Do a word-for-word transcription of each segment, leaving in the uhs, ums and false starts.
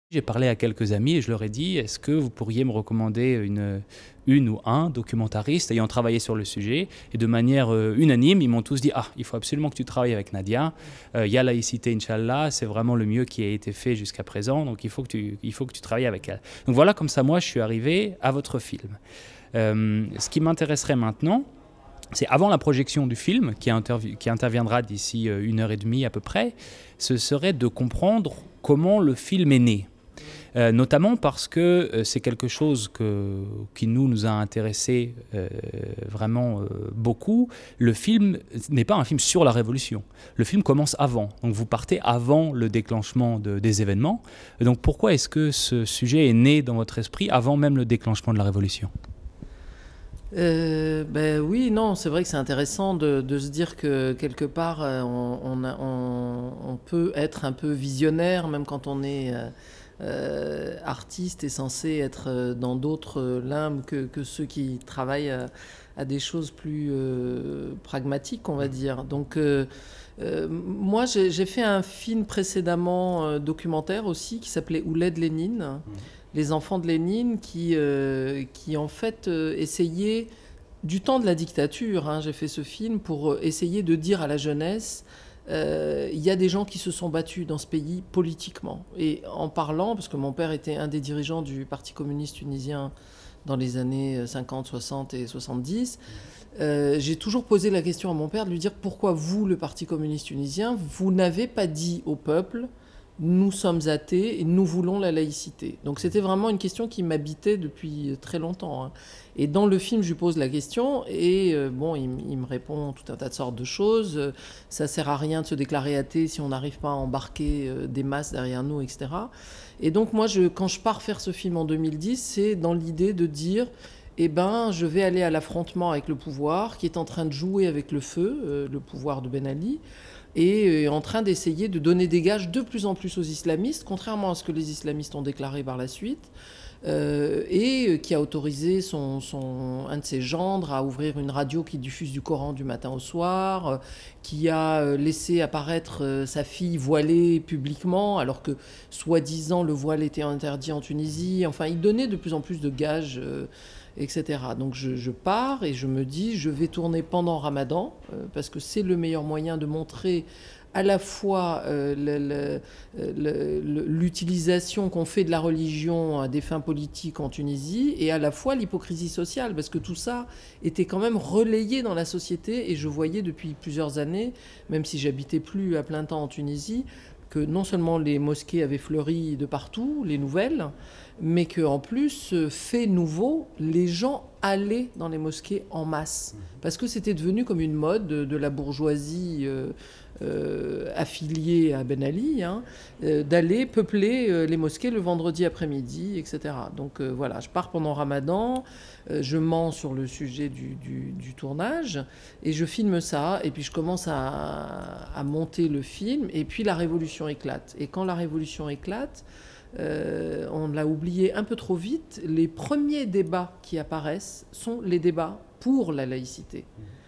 J'ai parlé à quelques amis et je leur ai dit: «Est-ce que vous pourriez me recommander une, une ou un documentariste ayant travaillé sur le sujet?» Et de manière euh, unanime, ils m'ont tous dit: «Ah, il faut absolument que tu travailles avec Nadia. Euh, Il y a laïcité, Inch'Allah, c'est vraiment le mieux qui a été fait jusqu'à présent, donc il faut que tu, il faut que tu travailles avec elle.» Donc voilà, comme ça, moi, je suis arrivé à votre film. Euh, ce qui m'intéresserait maintenant, c'est avant la projection du film, qui, qui interviendra d'ici une heure et demie à peu près, ce serait de comprendre comment le film est né. Euh, notamment parce que euh, c'est quelque chose que, qui nous, nous a intéressés euh, vraiment euh, beaucoup. Le film n'est pas un film sur la Révolution. Le film commence avant. Donc vous partez avant le déclenchement de, des événements. Donc pourquoi est-ce que ce sujet est né dans votre esprit avant même le déclenchement de la Révolution ? Euh, ben oui, non, c'est vrai que c'est intéressant de, de se dire que quelque part, euh, on, on, a, on, on peut être un peu visionnaire, même quand on est euh, euh, artiste et censé être dans d'autres limbes que, que ceux qui travaillent à, à des choses plus euh, pragmatiques, on va dire. Donc, euh, euh, moi, j'ai, j'ai fait un film précédemment euh, documentaire aussi qui s'appelait Ouled Lénine. Mmh. Les enfants de Lénine qui, euh, qui en fait euh, essayaient, du temps de la dictature, hein, j'ai fait ce film pour essayer de dire à la jeunesse, euh, il y a des gens qui se sont battus dans ce pays politiquement. Et en parlant, parce que mon père était un des dirigeants du Parti communiste tunisien dans les années cinquante, soixante et soixante-dix, euh, j'ai toujours posé la question à mon père de lui dire pourquoi vous, le Parti communiste tunisien, vous n'avez pas dit au peuple nous sommes athées et nous voulons la laïcité. Donc c'était vraiment une question qui m'habitait depuis très longtemps. Hein. Et dans le film, je lui pose la question et euh, bon, il, il me répond tout un tas de sortes de choses. Ça sert à rien de se déclarer athée si on n'arrive pas à embarquer euh, des masses derrière nous, et cetera. Et donc moi, je, quand je pars faire ce film en deux mille dix, c'est dans l'idée de dire eh ben, je vais aller à l'affrontement avec le pouvoir qui est en train de jouer avec le feu, euh, le pouvoir de Ben Ali, et en train d'essayer de donner des gages de plus en plus aux islamistes, contrairement à ce que les islamistes ont déclaré par la suite, euh, et qui a autorisé son, son, un de ses gendres à ouvrir une radio qui diffuse du Coran du matin au soir, euh, qui a laissé apparaître euh, sa fille voilée publiquement, alors que, soi-disant, le voile était interdit en Tunisie. Enfin, il donnait de plus en plus de gages... Euh, et cetera. Donc je, je pars et je me dis, je vais tourner pendant Ramadan, euh, parce que c'est le meilleur moyen de montrer à la fois euh, le, le, le, l'utilisation qu'on fait de la religion à des fins politiques en Tunisie, et à la fois l'hypocrisie sociale, parce que tout ça était quand même relayé dans la société, et je voyais depuis plusieurs années, même si j'habitais plus à plein temps en Tunisie, que non seulement les mosquées avaient fleuri de partout, les nouvelles, mais qu'en plus, fait nouveau, les gens allaient dans les mosquées en masse. Parce que c'était devenu comme une mode de, de la bourgeoisie euh, euh, affiliée à Ben Ali, hein, euh, d'aller peupler euh, les mosquées le vendredi après-midi, et cetera. Donc euh, voilà, je pars pendant Ramadan, euh, je mens sur le sujet du, du, du tournage, et je filme ça, et puis je commence à, à monter le film, et puis la révolution éclate. Et quand la révolution éclate, Euh, on l'a oublié un peu trop vite, les premiers débats qui apparaissent sont les débats pour la laïcité.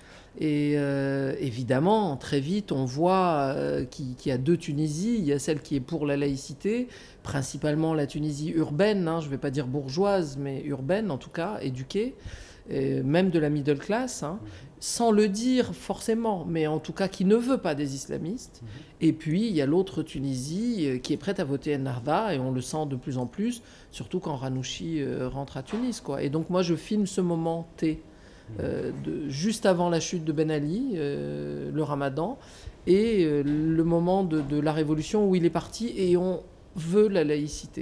Et euh, évidemment, très vite, on voit euh, qu'il, qu'il y a deux Tunisies. Il y a celle qui est pour la laïcité, principalement la Tunisie urbaine, hein, je ne vais pas dire bourgeoise, mais urbaine en tout cas, éduquée, et même de la middle class, hein, sans le dire forcément, mais en tout cas qui ne veut pas des islamistes. Mmh. Et puis il y a l'autre Tunisie qui est prête à voter Ennahda, et on le sent de plus en plus, surtout quand Ranouchi euh, rentre à Tunis, quoi. Et donc moi je filme ce moment T, euh, de, juste avant la chute de Ben Ali, euh, le Ramadan, et euh, le moment de, de la révolution où il est parti, et on veut la laïcité.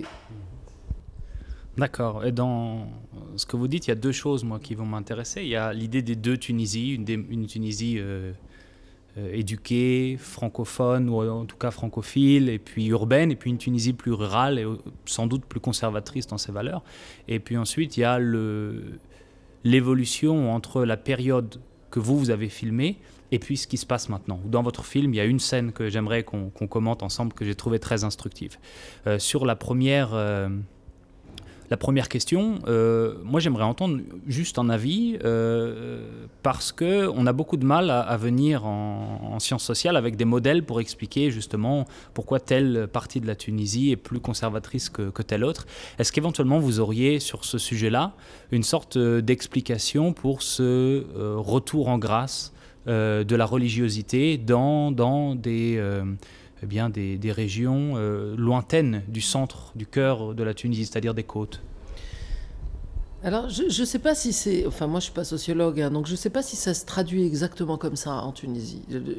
D'accord. Et dans ce que vous dites, il y a deux choses, moi, qui vont m'intéresser. Il y a l'idée des deux Tunisies, une, des, une Tunisie euh, euh, éduquée, francophone, ou en tout cas francophile, et puis urbaine, et puis une Tunisie plus rurale, et sans doute plus conservatrice dans ses valeurs. Et puis ensuite, il y a le, l'évolution entre la période que vous, vous avez filmée, et puis ce qui se passe maintenant. Dans votre film, il y a une scène que j'aimerais qu'on, qu'on commente ensemble, que j'ai trouvée très instructive. Euh, sur la première... Euh, La première question, euh, moi j'aimerais entendre juste un avis, euh, parce qu'on a beaucoup de mal à, à venir en, en sciences sociales avec des modèles pour expliquer justement pourquoi telle partie de la Tunisie est plus conservatrice que, que telle autre. Est-ce qu'éventuellement vous auriez sur ce sujet-là une sorte d'explication pour ce euh, retour en grâce euh, de la religiosité dans, dans des... Euh, Eh bien, des, des régions euh, lointaines du centre, du cœur de la Tunisie, c'est-à-dire des côtes? Alors, je ne sais pas si c'est... Enfin, moi, je ne suis pas sociologue, hein, donc je ne sais pas si ça se traduit exactement comme ça en Tunisie.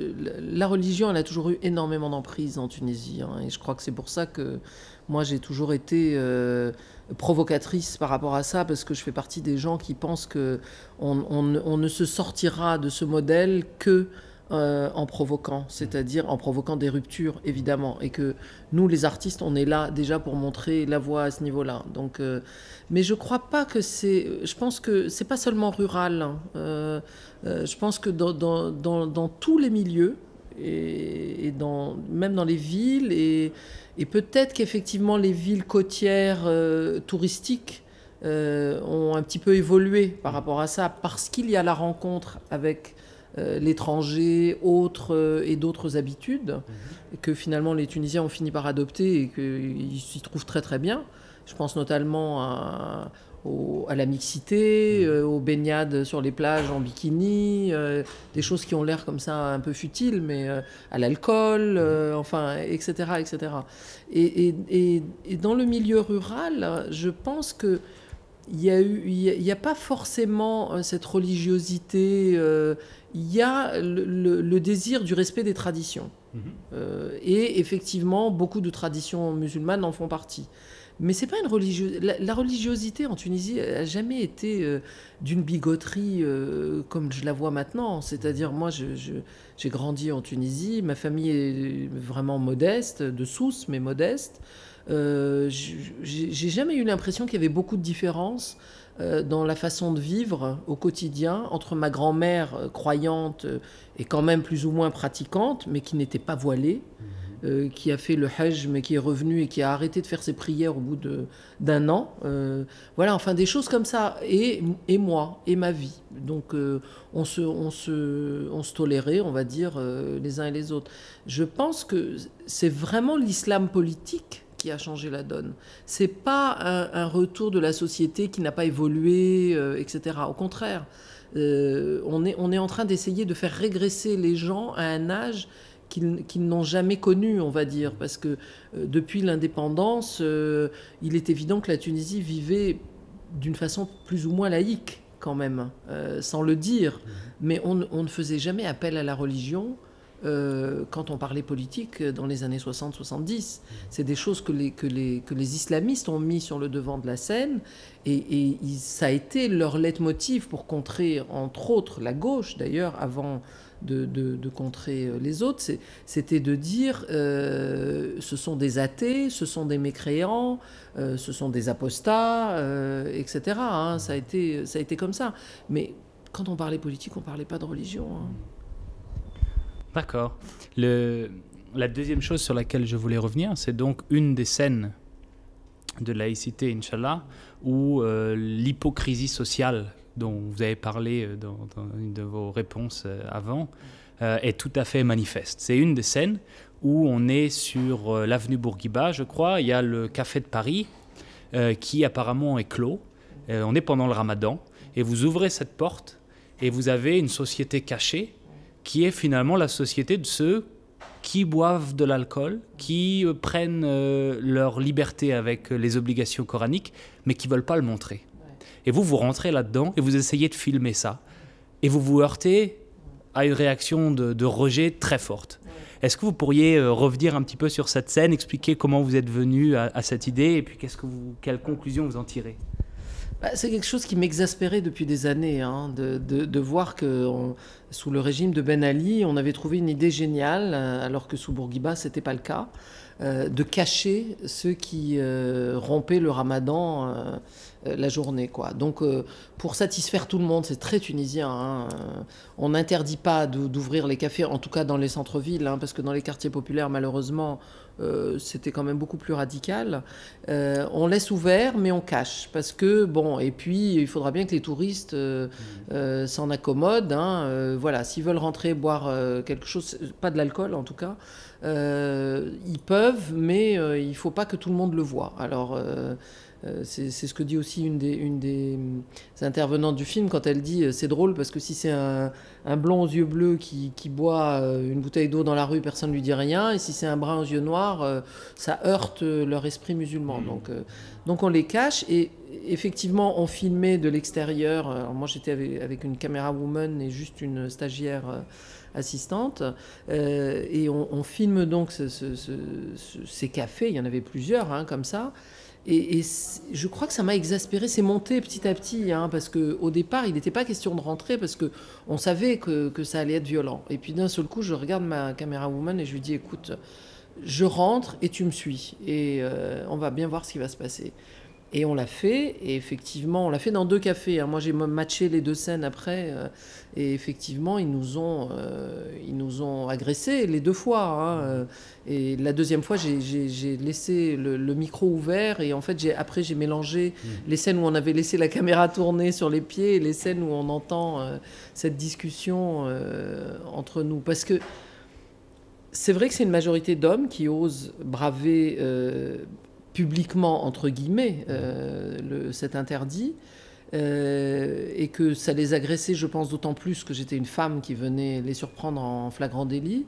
La religion, elle a toujours eu énormément d'emprise en Tunisie, hein, et je crois que c'est pour ça que moi, j'ai toujours été euh, provocatrice par rapport à ça, parce que je fais partie des gens qui pensent qu'on on, on ne se sortira de ce modèle que... Euh, en provoquant, c'est-à-dire en provoquant des ruptures, évidemment, et que nous, les artistes, on est là déjà pour montrer la voie à ce niveau-là. Donc, euh, mais je crois pas que c'est... Je pense que c'est pas seulement rural. Hein. Euh, euh, je pense que dans, dans, dans, dans tous les milieux, et, et dans, même dans les villes, et, et peut-être qu'effectivement les villes côtières euh, touristiques euh, ont un petit peu évolué par rapport à ça, parce qu'il y a la rencontre avec... Euh, l'étranger, autres euh, et d'autres habitudes, mmh. et que finalement les Tunisiens ont fini par adopter et qu'ils s'y trouvent très très bien. Je pense notamment à, au, à la mixité, mmh. euh, aux baignades sur les plages en bikini, euh, des choses qui ont l'air comme ça un peu futiles, mais euh, à l'alcool, euh, enfin, et cetera, et cetera. Et, et, et, et dans le milieu rural, je pense que il y a eu, il n'y a, a pas forcément euh, cette religiosité. Euh, il y a le, le, le désir du respect des traditions. Mmh. Euh, et effectivement, beaucoup de traditions musulmanes en font partie. Mais c'est pas une religiosité. La, la religiosité en Tunisie n'a jamais été euh, d'une bigoterie euh, comme je la vois maintenant. C'est-à-dire, moi, je, je, j'ai grandi en Tunisie. Ma famille est vraiment modeste, de Sousse, mais modeste. Euh, j'ai jamais eu l'impression qu'il y avait beaucoup de différences euh, dans la façon de vivre au quotidien entre ma grand-mère euh, croyante euh, et quand même plus ou moins pratiquante, mais qui n'était pas voilée, euh, qui a fait le hajj, mais qui est revenue et qui a arrêté de faire ses prières au bout d'un an. Euh, voilà, enfin des choses comme ça. Et, et moi, et ma vie. Donc euh, on, se, on, se, on se tolérait, on va dire, euh, les uns et les autres. Je pense que c'est vraiment l'islam politique qui a changé la donne. C'est pas un, un retour de la société qui n'a pas évolué, euh, et cetera. Au contraire, euh, on, est, on est en train d'essayer de faire régresser les gens à un âge qu'ils, qu'ils n'ont jamais connu, on va dire, parce que euh, depuis l'indépendance, euh, il est évident que la Tunisie vivait d'une façon plus ou moins laïque, quand même, euh, sans le dire. Mais on, on ne faisait jamais appel à la religion. Euh, quand on parlait politique dans les années soixante soixante-dix. C'est des choses que les, que, les, que les islamistes ont mis sur le devant de la scène et, et ils, ça a été leur leitmotiv pour contrer, entre autres, la gauche d'ailleurs, avant de, de, de contrer les autres. C'était de dire euh, ce sont des athées, ce sont des mécréants, euh, ce sont des apostats, euh, et cetera. Hein. Ça a été, ça a été comme ça. Mais quand on parlait politique, on ne parlait pas de religion. Hein. D'accord. Le, la deuxième chose sur laquelle je voulais revenir, c'est donc une des scènes de laïcité, Inch'Allah, où euh, l'hypocrisie sociale dont vous avez parlé dans, dans une de vos réponses avant euh, est tout à fait manifeste. C'est une des scènes où on est sur euh, l'avenue Bourguiba, je crois. Il y a le Café de Paris euh, qui apparemment est clos. Euh, on est pendant le Ramadan et vous ouvrez cette porte et vous avez une société cachée qui est finalement la société de ceux qui boivent de l'alcool, qui euh, prennent euh, leur liberté avec euh, les obligations coraniques, mais qui ne veulent pas le montrer. Ouais. Et vous, vous rentrez là-dedans et vous essayez de filmer ça. Et vous vous heurtez à une réaction de, de rejet très forte. Ouais. Est-ce que vous pourriez euh, revenir un petit peu sur cette scène, expliquer comment vous êtes venu à, à cette idée et puis qu'est-ce que vous, quelles conclusions vous en tirez ? Bah, c'est quelque chose qui m'exaspérait depuis des années, hein, de, de, de voir que on, sous le régime de Ben Ali, on avait trouvé une idée géniale, alors que sous Bourguiba, ce n'était pas le cas, euh, de cacher ceux qui euh, rompaient le ramadan euh, la journée, quoi. Donc, euh, pour satisfaire tout le monde, c'est très tunisien. Hein. On n'interdit pas d'ouvrir les cafés, en tout cas dans les centres-villes, hein, parce que dans les quartiers populaires, malheureusement, euh, c'était quand même beaucoup plus radical. Euh, on laisse ouvert, mais on cache, parce que bon. Et puis, il faudra bien que les touristes euh, euh, s'en accommodent. Hein. Euh, voilà, s'ils veulent rentrer boire euh, quelque chose, pas de l'alcool en tout cas. Euh, ils peuvent, mais euh, il ne faut pas que tout le monde le voie. Alors, euh, euh, c'est ce que dit aussi une des, une des intervenantes du film quand elle dit euh, c'est drôle parce que si c'est un, un blond aux yeux bleus qui, qui boit euh, une bouteille d'eau dans la rue, personne ne lui dit rien. Et si c'est un brun aux yeux noirs, euh, ça heurte leur esprit musulman. Donc, euh, donc on les cache. Et effectivement, on filmait de l'extérieur. Alors moi, j'étais avec, avec une caméra woman et juste une stagiaire euh, assistante, euh, et on, on filme donc ce, ce, ce, ces cafés, il y en avait plusieurs hein, comme ça, et, et je crois que ça m'a exaspéré, c'est monté petit à petit, hein, parce qu'au départ il n'était pas question de rentrer, parce qu'on savait que, que ça allait être violent, et puis d'un seul coup je regarde ma caméra woman et je lui dis écoute, je rentre et tu me suis, et euh, on va bien voir ce qui va se passer. Et on l'a fait, et effectivement, on l'a fait dans deux cafés. Hein. Moi, j'ai matché les deux scènes après, euh, et effectivement, ils nous ont, euh, ils nous ont agressés les deux fois. Hein, euh, et la deuxième fois, j'ai laissé le, le micro ouvert, et en fait, après, j'ai mélangé mmh. les scènes où on avait laissé la caméra tourner sur les pieds et les scènes où on entend euh, cette discussion euh, entre nous. Parce que c'est vrai que c'est une majorité d'hommes qui osent braver... Euh, publiquement, entre guillemets, euh, le, cet interdit, euh, et que ça les agressait, je pense, d'autant plus que j'étais une femme qui venait les surprendre en flagrant délit.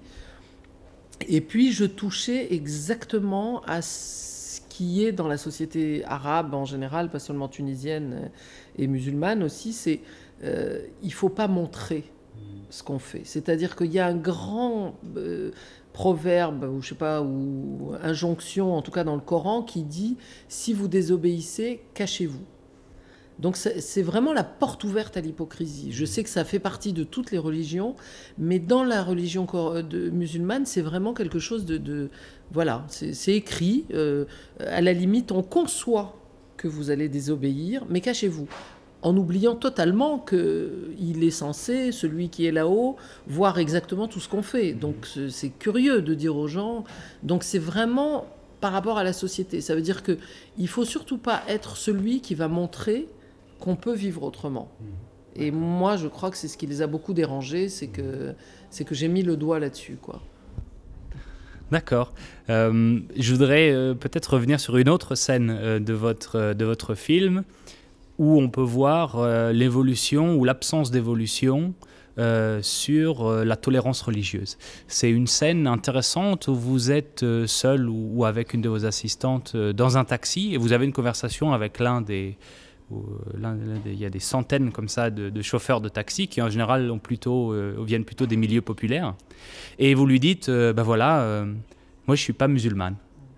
Et puis, je touchais exactement à ce qui est dans la société arabe en général, pas seulement tunisienne et musulmane aussi, c'est euh, il ne faut pas montrer ce qu'on fait. C'est-à-dire qu'il y a un grand... Euh, proverbe, ou je sais pas, ou injonction, en tout cas dans le Coran, qui dit « si vous désobéissez, cachez-vous ». Donc c'est vraiment la porte ouverte à l'hypocrisie. Je sais que ça fait partie de toutes les religions, mais dans la religion de, musulmane, c'est vraiment quelque chose de... de voilà, c'est écrit. Euh, à la limite, on conçoit que vous allez désobéir, mais cachez-vous. En oubliant totalement qu'il est censé, celui qui est là-haut, voir exactement tout ce qu'on fait. Donc c'est curieux de dire aux gens... Donc c'est vraiment par rapport à la société. Ça veut dire qu'il ne faut surtout pas être celui qui va montrer qu'on peut vivre autrement. Et moi, je crois que c'est ce qui les a beaucoup dérangés, c'est que, c'est que j'ai mis le doigt là-dessus, quoi. D'accord. Euh, je voudrais euh, peut-être revenir sur une autre scène euh, de, votre, de votre film, où on peut voir euh, l'évolution ou l'absence d'évolution euh, sur euh, la tolérance religieuse. C'est une scène intéressante où vous êtes euh, seul ou, ou avec une de vos assistantes euh, dans un taxi, et vous avez une conversation avec l'un des... Il y a des centaines comme ça de, de chauffeurs de taxi qui en général ont plutôt, euh, viennent plutôt des milieux populaires. Et vous lui dites, euh, ben voilà, euh, moi je ne suis pas musulmane.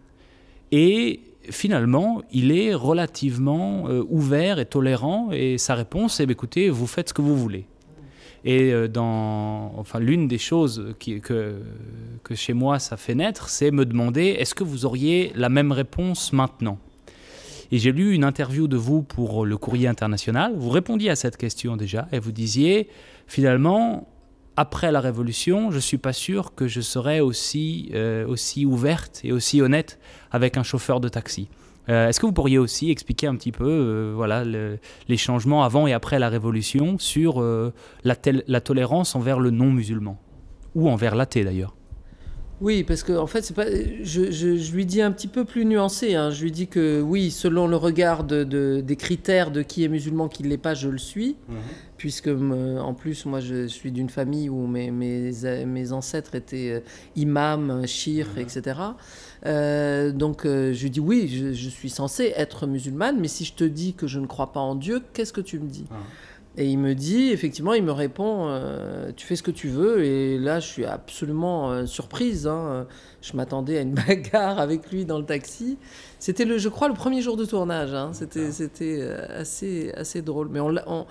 Et finalement, il est relativement euh, ouvert et tolérant, et sa réponse est bah, écoutez, vous faites ce que vous voulez. Et euh, dans, enfin, l'une des choses qui, que, que chez moi ça fait naître, c'est me demander est-ce que vous auriez la même réponse maintenant? Et j'ai lu une interview de vous pour le Courrier International. Vous répondiez à cette question déjà, et vous disiez finalement, après la Révolution, je ne suis pas sûr que je serais aussi, euh, aussi ouverte et aussi honnête avec un chauffeur de taxi. Euh, Est-ce que vous pourriez aussi expliquer un petit peu euh, voilà, le, les changements avant et après la Révolution sur euh, la, la tolérance envers le non-musulman, ou envers l'athée d'ailleurs? Oui, parce que en fait, c'est pas. Je, je, je lui dis un petit peu plus nuancé. Hein. Je lui dis que oui, selon le regard de, de, des critères de qui est musulman, qui ne l'est pas, je le suis, mmh. puisque me, en plus, moi, je suis d'une famille où mes, mes, mes ancêtres étaient imams, shir, mmh. et cetera. Euh, donc, euh, je lui dis oui, je, je suis censée être musulmane, mais si je te dis que je ne crois pas en Dieu, qu'est-ce que tu me dis? Mmh. Et il me dit, effectivement, il me répond, euh, tu fais ce que tu veux. Et là, je suis absolument euh, surprise. Hein. Je m'attendais à une bagarre avec lui dans le taxi. C'était, le, je crois, le premier jour de tournage. Hein. C'était, c'était assez, assez drôle. Mais on, on,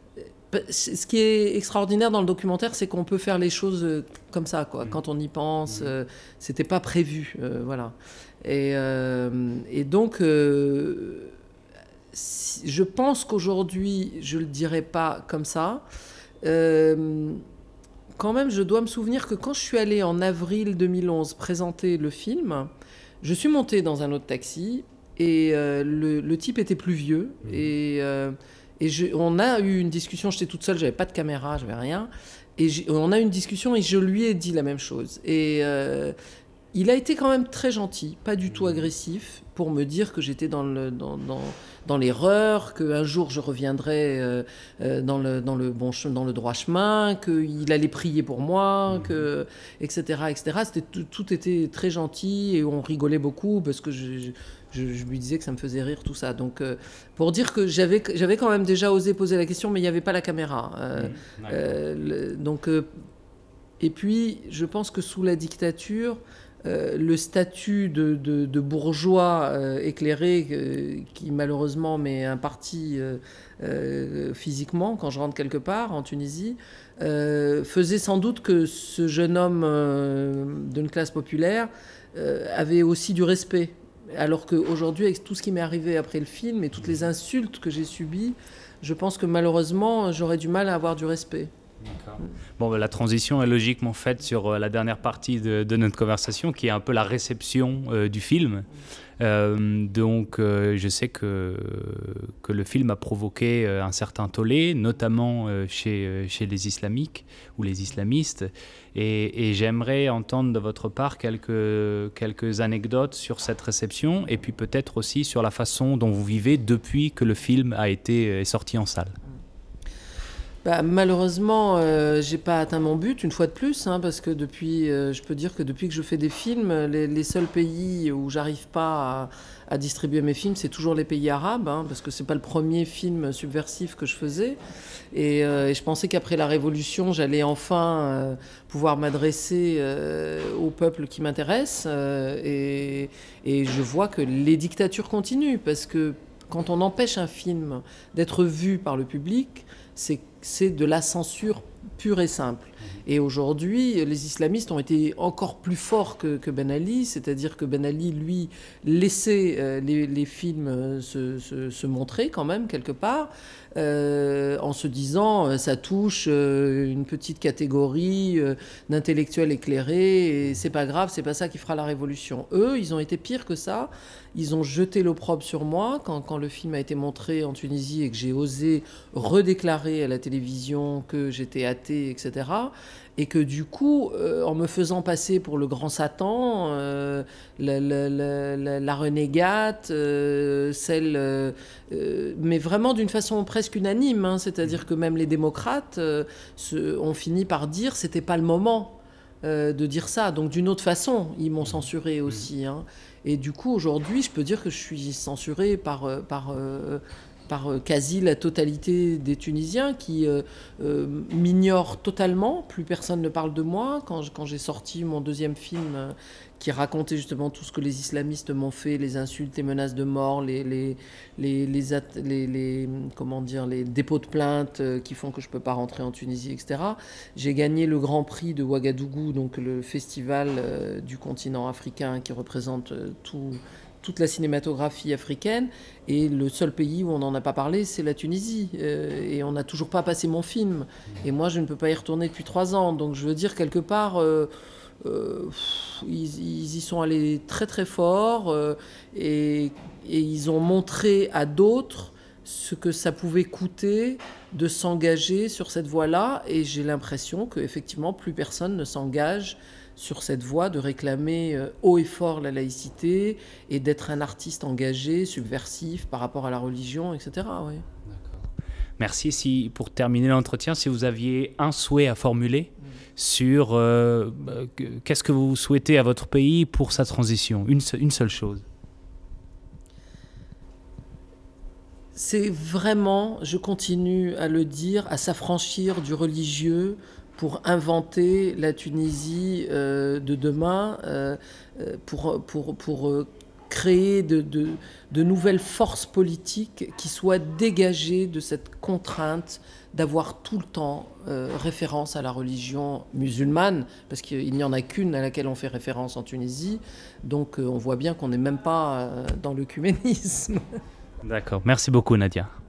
ce qui est extraordinaire dans le documentaire, c'est qu'on peut faire les choses comme ça, quoi. Mmh. Quand on y pense, mmh. euh, c'était pas prévu. Euh, voilà. Et, euh, et donc... Euh, si, je pense qu'aujourd'hui, je ne le dirais pas comme ça. Euh, quand même, je dois me souvenir que quand je suis allée en avril deux mille onze présenter le film, je suis montée dans un autre taxi et euh, le, le type était plus vieux. Mmh. Et, euh, et je, on a eu une discussion, j'étais toute seule, j'avais pas de caméra, j'avais rien. Et on a eu une discussion et je lui ai dit la même chose. Et euh, il a été quand même très gentil, pas du tout agressif, pour me dire que j'étais dans, le, dans, dans, dans l'erreur, qu'un jour je reviendrais euh, dans, le, dans, le bon chemin, dans le droit chemin, qu'il allait prier pour moi, mmh. que, et cetera, et cetera. C'était, tout, tout était très gentil et on rigolait beaucoup parce que je, je, je lui disais que ça me faisait rire, tout ça. Donc, euh, pour dire que j'avais, j'avais quand même déjà osé poser la question, mais il n'y avait pas la caméra. Euh, mmh. euh, le, donc, euh, et puis, je pense que sous la dictature, Euh, le statut de, de, de bourgeois euh, éclairé euh, qui malheureusement m'est imparti euh, euh, physiquement quand je rentre quelque part en Tunisie euh, faisait sans doute que ce jeune homme euh, d'une classe populaire euh, avait aussi du respect, alors qu'aujourd'hui avec tout ce qui m'est arrivé après le film et toutes les insultes que j'ai subies, je pense que malheureusement j'aurais du mal à avoir du respect. Bon, la transition est logiquement faite sur la dernière partie de, de notre conversation, qui est un peu la réception euh, du film. Euh, donc, euh, je sais que, que le film a provoqué euh, un certain tollé, notamment euh, chez, euh, chez les islamiques ou les islamistes. Et, et j'aimerais entendre de votre part quelques, quelques anecdotes sur cette réception, et puis peut-être aussi sur la façon dont vous vivez depuis que le film a été est sorti en salle. Bah, malheureusement, euh, j'ai pas atteint mon but, une fois de plus, hein, parce que depuis, euh, je peux dire que depuis que je fais des films, les, les seuls pays où j'arrive pas à, à distribuer mes films, c'est toujours les pays arabes, hein, parce que c'est pas le premier film subversif que je faisais. Et, euh, et je pensais qu'après la Révolution, j'allais enfin euh, pouvoir m'adresser euh, au peuple qui m'intéresse. Euh, et, et je vois que les dictatures continuent, parce que quand on empêche un film d'être vu par le public, c'est c'est de la censure pure et simple. Et aujourd'hui, les islamistes ont été encore plus forts que, que Ben Ali, c'est-à-dire que Ben Ali, lui, laissait euh, les, les films se, se, se montrer quand même, quelque part, euh, en se disant euh, ça touche euh, une petite catégorie euh, d'intellectuels éclairés, et c'est pas grave, c'est pas ça qui fera la révolution. Eux, ils ont été pires que ça. Ils ont jeté l'opprobre sur moi quand, quand le film a été montré en Tunisie et que j'ai osé redéclarer à la télévision que j'étais athée, et cetera. Et que du coup, euh, en me faisant passer pour le grand Satan, euh, la, la, la, la, la renégate, euh, celle, euh, euh, mais vraiment d'une façon presque unanime, hein, c'est-à-dire que même les démocrates euh, se, ont fini par dire c'était pas le moment euh, de dire ça. Donc d'une autre façon, ils m'ont censuré aussi. Hein. Et du coup, aujourd'hui, je peux dire que je suis censuré par... par euh, par quasi la totalité des Tunisiens qui euh, euh, m'ignorent totalement. Plus personne ne parle de moi. Quand, je, quand j'ai sorti mon deuxième film euh, qui racontait justement tout ce que les islamistes m'ont fait, les insultes, les menaces de mort, les, les, les, les, les, les, comment dire, les dépôts de plainte euh, qui font que je ne peux pas rentrer en Tunisie, et cetera. J'ai gagné le Grand Prix de Ouagadougou, donc le festival euh, du continent africain qui représente euh, tout... toute la cinématographie africaine, et le seul pays où on n'en a pas parlé, c'est la Tunisie, euh, et on n'a toujours pas passé mon film, et moi je ne peux pas y retourner depuis trois ans, donc je veux dire quelque part, euh, euh, ils, ils y sont allés très très fort, euh, et, et ils ont montré à d'autres ce que ça pouvait coûter de s'engager sur cette voie-là, et j'ai l'impression qu'effectivement plus personne ne s'engage sur cette voie de réclamer euh, haut et fort la laïcité et d'être un artiste engagé, subversif par rapport à la religion, et cetera. Oui. D'accord. Merci. Si, pour terminer l'entretien, si vous aviez un souhait à formuler mmh. sur euh, qu'est-ce que vous souhaitez à votre pays pour sa transition, une, une seule chose. C'est vraiment, je continue à le dire, à s'affranchir du religieux pour inventer la Tunisie euh, de demain, euh, pour, pour, pour euh, créer de, de, de nouvelles forces politiques qui soient dégagées de cette contrainte d'avoir tout le temps euh, référence à la religion musulmane, parce qu'il n'y en a qu'une à laquelle on fait référence en Tunisie, donc euh, on voit bien qu'on n'est même pas euh, dans l'œcuménisme. D'accord. Merci beaucoup, Nadia.